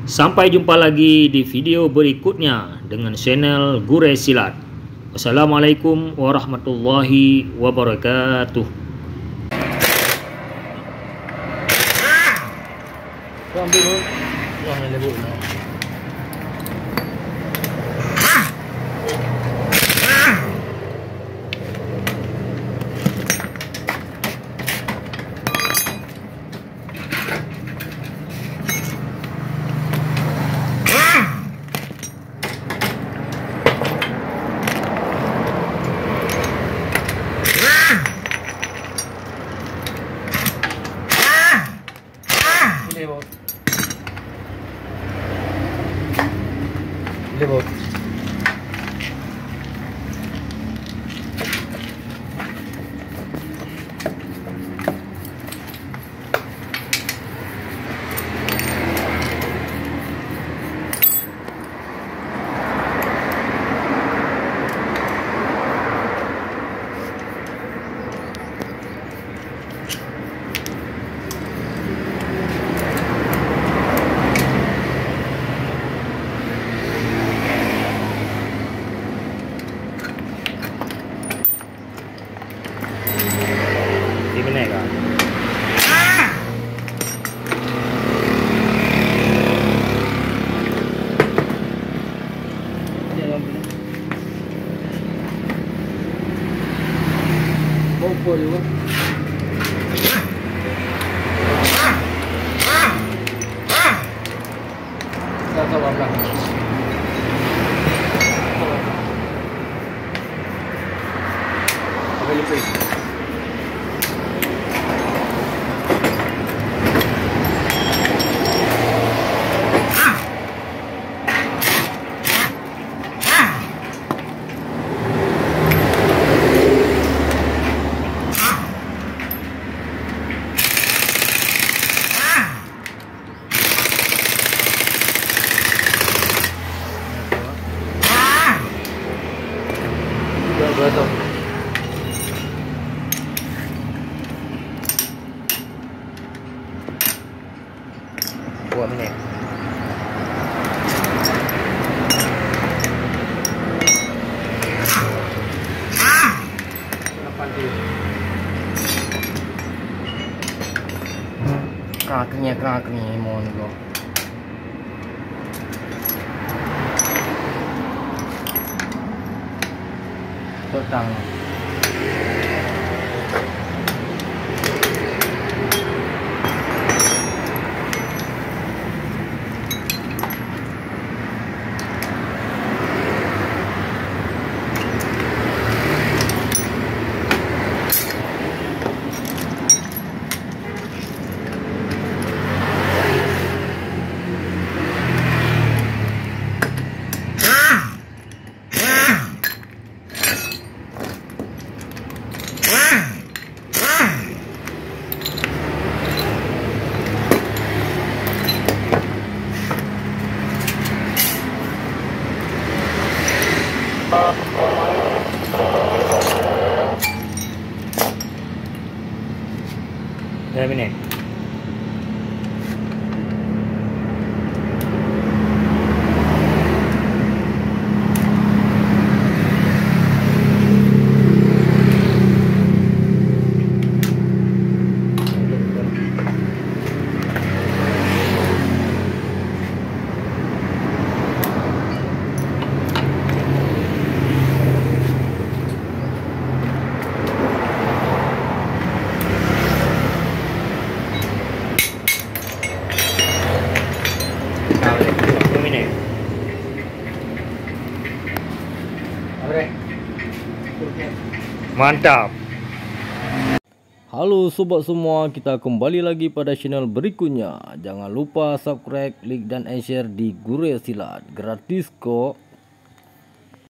Sampai jumpa lagi di video berikutnya dengan channel Gure Silat. Wassalamualaikum warahmatullahi wabarakatuh. Ambil dulu. Wah, ini lebut. Lebut. Bom juga. Kita belakang. Ambil lipis. Betul. Buat ni. Kakinya mohon dulu. Tentang berapa minit? Mantap. Halo sobat semua, kita kembali lagi pada channel berikutnya. Jangan lupa subscribe, like dan share di Gure Silat. Gratis kok.